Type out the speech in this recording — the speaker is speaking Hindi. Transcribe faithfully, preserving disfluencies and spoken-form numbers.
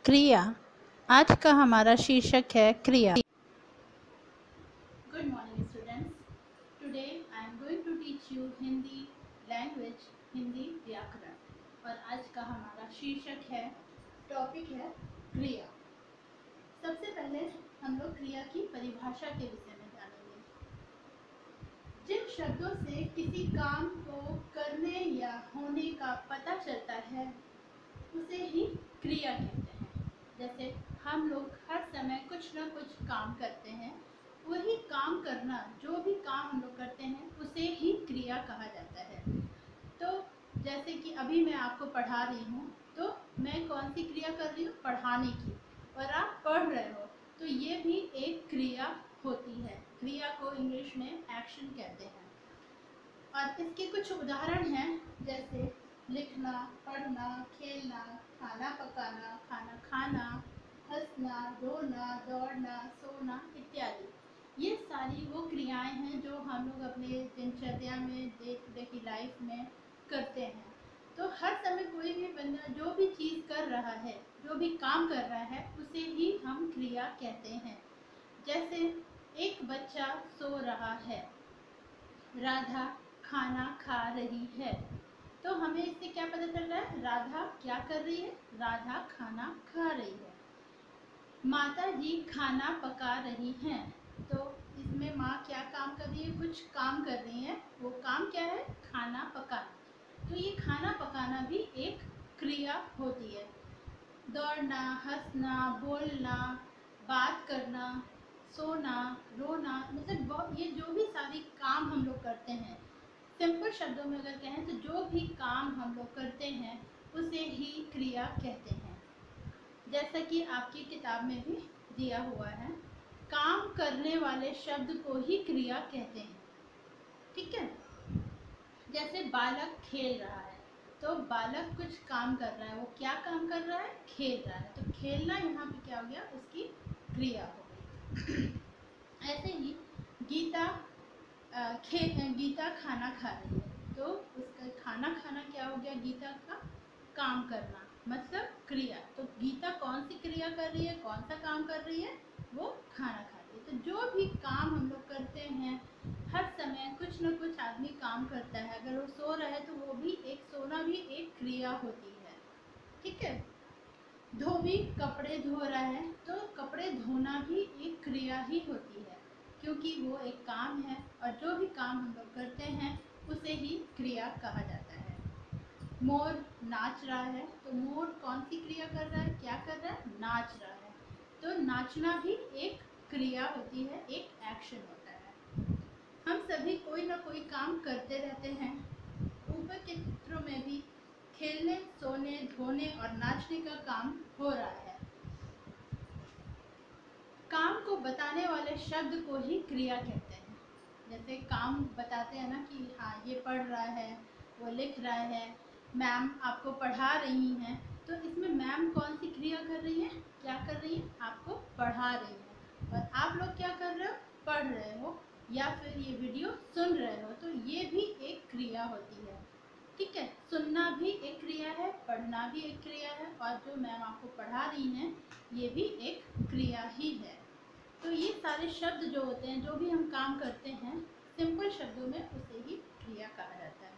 क्रिया। आज का हमारा शीर्षक है क्रिया। Good morning students. Today I am going to teach you Hindi language, Hindi व्याकरण। और आज का हमारा शीर्षक है, टॉपिक है क्रिया। सबसे पहले हम लोग क्रिया की परिभाषा के विषय में जानेंगे। जिन शब्दों से किसी काम को करने या होने का पता चलता है उसे ही क्रिया कहते हैं। जैसे हम लोग हर समय कुछ न कुछ काम करते हैं, वही काम करना, जो भी काम हम लोग करते हैं उसे ही क्रिया कहा जाता है। तो जैसे कि अभी मैं आपको पढ़ा रही हूँ, तो मैं कौन सी क्रिया कर रही हूँ? पढ़ाने की। और आप पढ़ रहे हो, तो ये भी एक क्रिया होती है। क्रिया को इंग्लिश में एक्शन कहते हैं। और इसके कुछ उदाहरण हैं, जैसे लिखना, पढ़ना, खेलना, खाना पकाना, खाना खाना, हंसना, रोना, दौड़ना, सोना इत्यादि। ये सारी वो क्रियाएं हैं जो हम लोग अपने दिनचर्या में, डे टू डे की लाइफ में करते हैं। तो हर समय कोई भी बंदा जो भी चीज़ कर रहा है, जो भी काम कर रहा है, उसे ही हम क्रिया कहते हैं। जैसे एक बच्चा सो रहा है, राधा खाना खा रही है। तो हमें इससे क्या पता चल रहा है? राधा क्या कर रही है? राधा खाना खा रही है। माता जी खाना पका रही हैं। तो इसमें माँ क्या काम कर रही है? कुछ काम कर रही है। वो काम क्या है? खाना पकाना। तो ये खाना पकाना भी एक क्रिया होती है। दौड़ना, हंसना, बोलना, बात करना, सोना, रोना, मतलब ये जो भी सारी काम हम लोग करते हैं, सिंपल शब्दों में अगर कहें तो जो भी काम हम लोग करते हैं उसे ही क्रिया कहते हैं। जैसा कि आपकी किताब में भी दिया हुआ है, काम करने वाले शब्द को ही क्रिया कहते हैं। ठीक है। जैसे बालक खेल रहा है, तो बालक कुछ काम कर रहा है। वो क्या काम कर रहा है? खेल रहा है। तो खेलना यहाँ पे क्या हो गया? उसकी क्रिया हो गई। ऐसे ही गीता खे गीता खाना खा रही है, तो उसका खाना खाना क्या हो गया? गीता का काम करना, मतलब क्रिया। तो गीता कौन सी क्रिया कर रही है? कौन सा काम कर रही है? वो खाना खा रही है। तो जो भी काम हम लोग करते हैं, हर समय कुछ न कुछ आदमी काम करता है। अगर वो सो रहा है तो वो भी एक सोना भी एक क्रिया होती है। ठीक है। धोबी कपड़े धो रहा है, तो कपड़े धोना भी एक क्रिया ही होती है, क्योंकि वो एक काम है। और जो भी काम हम लोग करते हैं उसे ही क्रिया कहा जाता है। मोर नाच रहा है, तो मोर कौन सी क्रिया कर रहा है? क्या कर रहा है? नाच रहा है। तो नाचना भी एक क्रिया होती है, एक एक्शन होता है। हम सभी कोई ना कोई काम करते रहते हैं। ऊपर के चित्रों में भी खेलने, सोने, धोने और नाचने का काम हो रहा है। काम को बताने वाले शब्द को ही क्रिया कहते हैं। जैसे काम बताते हैं ना कि हाँ ये पढ़ रहा है, वो लिख रहा है, मैम आपको पढ़ा रही हैं। तो इसमें मैम कौन सी क्रिया कर रही है? क्या कर रही है? आपको पढ़ा रही है। और आप लोग क्या कर रहे हो? पढ़ रहे हो या फिर ये वीडियो सुन रहे हो। तो ये भी एक क्रिया होती है। ठीक है। सुनना भी एक क्रिया है, पढ़ना भी एक क्रिया है, और जो मैम आपको पढ़ा रही हैं ये भी एक क्रिया ही है। तो ये सारे शब्द जो होते हैं, जो भी हम काम करते हैं, सिंपल शब्दों में उसे ही क्रिया कहा जाता है।